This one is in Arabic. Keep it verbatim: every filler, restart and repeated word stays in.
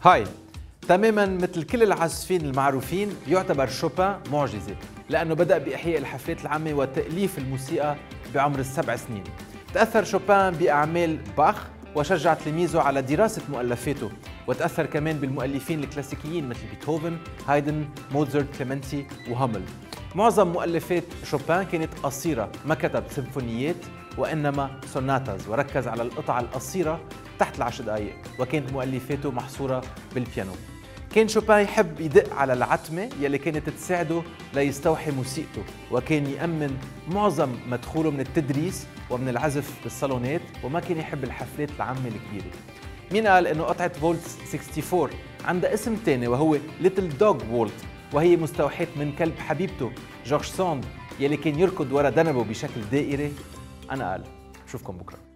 هاي تماما مثل كل العازفين المعروفين يعتبر شوبان معجزة لأنه بدأ بإحياء الحفلات العامة وتأليف الموسيقى بعمر السبع سنين. تأثر شوبان بأعمال باخ وشجع تلاميذه على دراسة مؤلفاته، وتأثر كمان بالمؤلفين الكلاسيكيين مثل بيتهوفن، هايدن، موتزارت، كليمنتي وهامل. معظم مؤلفات شوبان كانت قصيرة، ما كتب سيمفونيات وإنما سوناتاز، وركز على القطع القصيرة تحت العشر دقائق، وكانت مؤلفاته محصورة بالبيانو. كان شوبان يحب يدق على العتمة يلي كانت تساعده ليستوحي موسيقته، وكان يأمن معظم مدخوله من التدريس ومن العزف بالصالونات، وما كان يحب الحفلات العامة الكبيرة. مين قال إنه قطعة فولتس أربعة وستين عندها اسم تاني وهو ليتل دوغ وولت، وهي مستوحاة من كلب حبيبته جورج ساند يلي كان يركض ورا ذنبه بشكل دائري؟ أنا قال. بشوفكم بكرة.